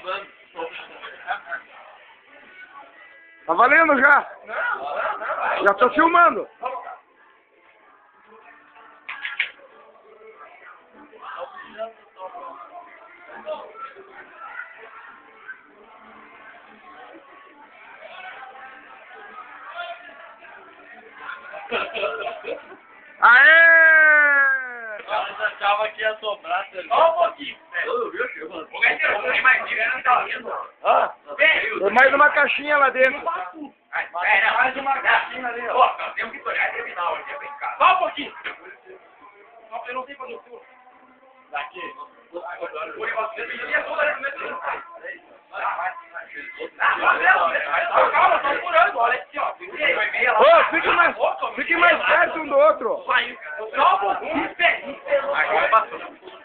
filmando. Tá valendo já? Não. Já tô filmando. Aê! Eu achava que ia sobrar. Só um pouquinho. Tem mais dinheiro, tá vendo? Ah, tem mais uma caixinha lá dentro. Mais uma caixinha ali, ó. Nós temos que olhar e terminar hoje, é brincar. Só um pouquinho. Eu não sei fazer o seu. Daqui. Calma, tô apurando, olha aqui, ó. Ô, fique mais perto um do outro. Só um pouquinho, agora passou.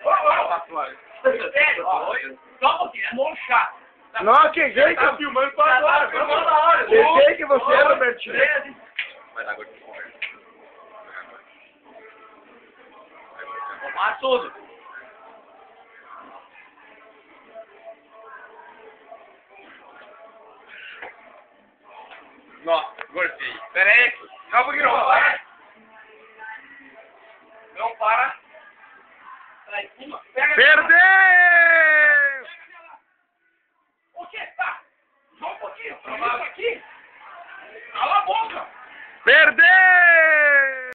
Só um pouquinho, é monchar. Não, que jeito. Tá filmando pra agora. Filmando a hora. Pensei que você é, Robertinho. Vai dar agora de conversa. Tomar tudo. Nossa, gostei. Pera aí. Não, porque não para. Não para. Tá em cima. Pega. Perdeu!